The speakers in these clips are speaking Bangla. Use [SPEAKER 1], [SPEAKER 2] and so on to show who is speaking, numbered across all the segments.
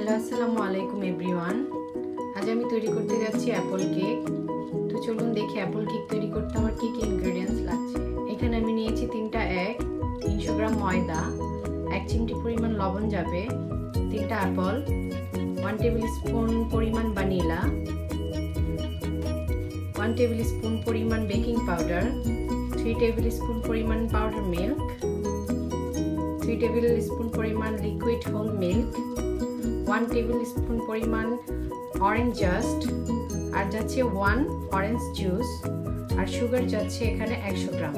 [SPEAKER 1] হ্যালো আসসালামু আলাইকুম এভরিওয়ান। আজ আমি তৈরি করতে যাচ্ছি অ্যাপল কেক। তো চলুন দেখি অ্যাপল কেক তৈরি করতে আমার কি কি ইনগ্রেডিয়েন্টস লাগছে। এখানে আমি নিয়েছি 3টা এগ, 300 গ্রাম ময়দা, 1 চিমটি পরিমাণ লবণ যাবে, 3টা অ্যাপল, 1 টেবিল স্পুন পরিমাণ ভ্যানিলা, 1 টেবিল স্পুন পরিমাণ বেকিং পাউডার, 3 টেবিল স্পুন পরিমাণ পাউডার মিল্ক, 3 টেবিল স্পুন পরিমাণ liquid whole milk, 1 tablespoon পরিমাণ অরেঞ্জ জাস্ট, আর যাচ্ছে 1 অরেঞ্জ জুস, আর সুগার যাচ্ছে এখানে 100 গ্রাম,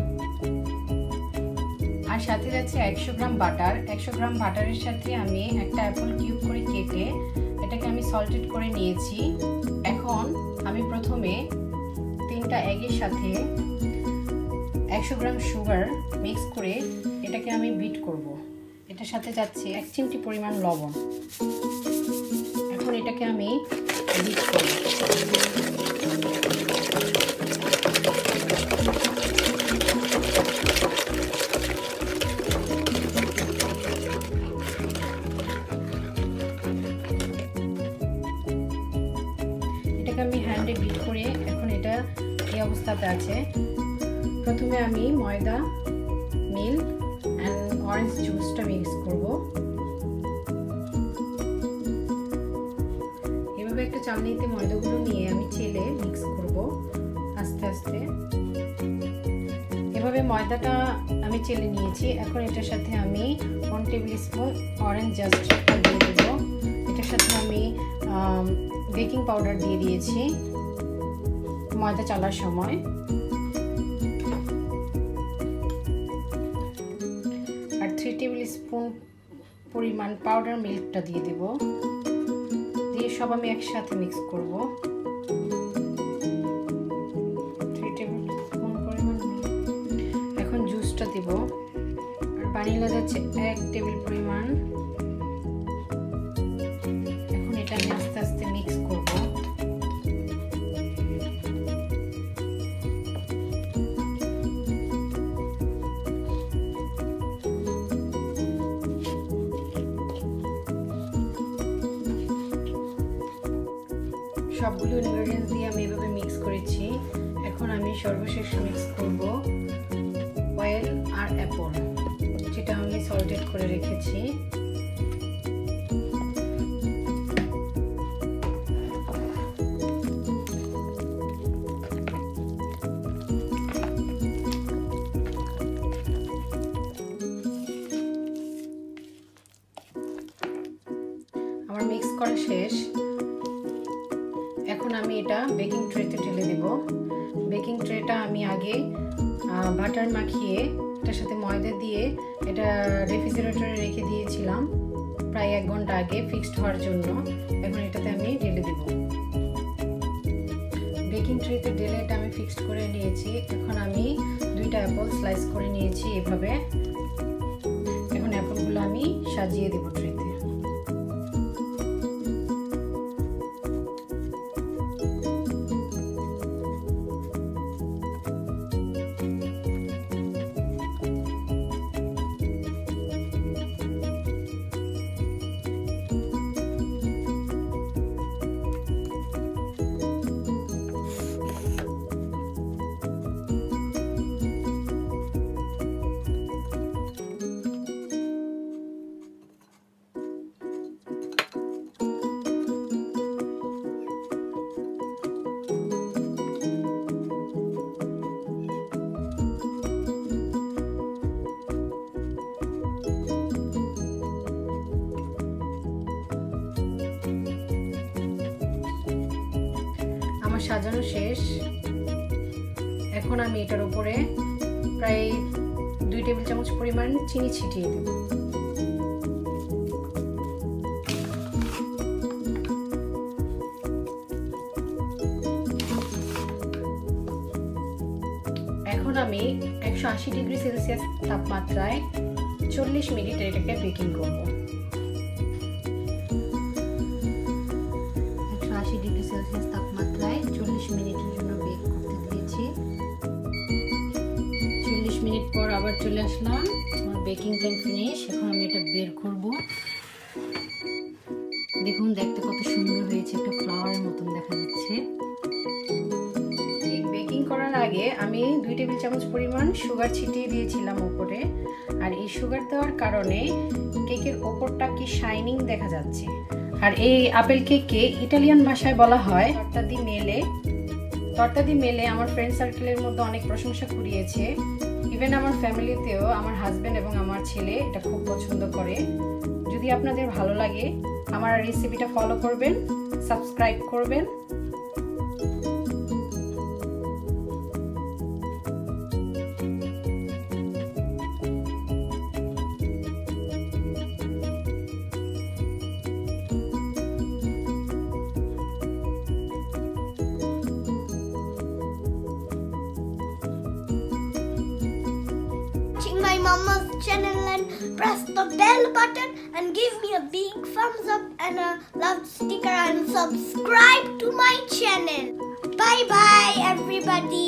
[SPEAKER 1] আর সাথে যাচ্ছে 100 গ্রাম বাটার। 100 গ্রাম বাটারের সাথে আমি একটা অ্যাপল কিউব করে কেটে এটাকে আমি সল্টেড করে নিয়েছি। এখন আমি প্রথমে 3টা এগের সাথে 100 গ্রাম সুগার মিক্স করে এটাকে আমি বিট করব। এটার সাথে যাচ্ছে 1 চিমটি পরিমাণ লবণ। এখন এটাকে আমি বিট করব। এটাকে আমি হ্যান্ডে বিট করে এখন এটা এই অবস্থাতে আছে। প্রথমে আমি ময়দা, মিল্ক অ্যান্ড অরেঞ্জ জুসটা মিক্স করব। এভাবে একটা চালনিতে ময়দাগুলো নিয়ে আমি চেলে মিক্স করব আস্তে আস্তে। এভাবে ময়দাটা আমি চেলে নিয়েছি। এখন এটার সাথে আমি 1 টেবিল স্পুন অরেঞ্জ জাস্টটা দিয়ে দেব। এটার সাথে আমি বেকিং পাউডার দিয়ে দিয়েছি ময়দা চালার সময়। আর 3 টেবিল স্পুন পরিমাণ পাউডার মিল্কটা দিয়ে দেব। দিয়ে সব আমি একসাথে মিক্স করব। 3 টেবিল স্পুন পরিমাণ। এখন জুসটা দেব। আর ভ্যানিলা যাচ্ছে 1 টেবিল পরিমাণ। এখন এটা আমি আস্তে আস্তে মিক্স করব। সবগুলো ইনগ্রেডিয়েন্টস দিয়ে আমি এভাবে মিক্স করেছি। এখন আমি সর্বশেষ মিক্স করব অয়েল আর অ্যাপল, যেটা আমি সল্টেড করে রেখেছি। আমার মিক্স করা শেষ। এখন আমি এটা বেকিং ট্রেতে ঢেলে দেব। বেকিং ট্রেটা আমি আগে বাটার মাখিয়ে এটার সাথে ময়দা দিয়ে এটা রেফ্রিজারেটরে রেখে দিয়েছিলাম প্রায় 1 ঘন্টা আগে ফিক্সড হওয়ার জন্য। এখন এটাতে আমি ঢেলে দেব। বেকিং ট্রেতে ঢেলে এটা আমি ফিক্সড করে নিয়েছি। এখন আমি 2টা অ্যাপল স্লাইস করে নিয়েছি এভাবে। এখন অ্যাপলগুলো আমি সাজিয়ে দেব ট্রেতে। সাজানো শেষ। এখন আমি এটার উপরে প্রায় 2 টেবিল চামচ পরিমাণ চিনি ছিটিয়ে দেব। এখন আমি 180 ডিগ্রি সেলসিয়াস তাপমাত্রায় 40 মিনিট এটাকে বেকিং করব। 180 ডিগ্রি সেলসিয়াস তাপমাত্রায় 40 মিনিটের জন্য বেক করতে দিয়েছি। 40 মিনিট পর আবার চলে আসলাম। আমার বেকিং টাইম ফিনিশ। এখন আমি এটা বের করব। দেখুন দেখতে কত সুন্দর হয়েছে, একটা ফ্লাওয়ারের মতন দেখা যাচ্ছে। কেক বেকিং করার আগে আমি 2 টেবিল চামচ পরিমাণ সুগার ছিটিয়ে দিয়েছিলাম উপরে। আর এই সুগার দেওয়ার কারণে কেকের ওপরটা কি শাইনিং দেখা যাচ্ছে। আর এই আপেল কেককে ইটালিয়ান ভাষায় বলা হয় তর্তা দি মেলে। তর্তা দি মেলে আমার ফ্রেন্ড সার্কেলের মধ্যে অনেক প্রশংসা কুড়িয়েছে। ইভেন আমার ফ্যামিলিতেও আমার হাজবেন্ড এবং আমার ছেলে এটা খুব পছন্দ করে। যদি আপনাদের ভালো লাগে আমার রেসিপিটা ফলো করবেন, সাবস্ক্রাইব করবেন।
[SPEAKER 2] My mama's channel and press the bell button and give me a big thumbs up and a love sticker and subscribe to my channel. Bye bye everybody.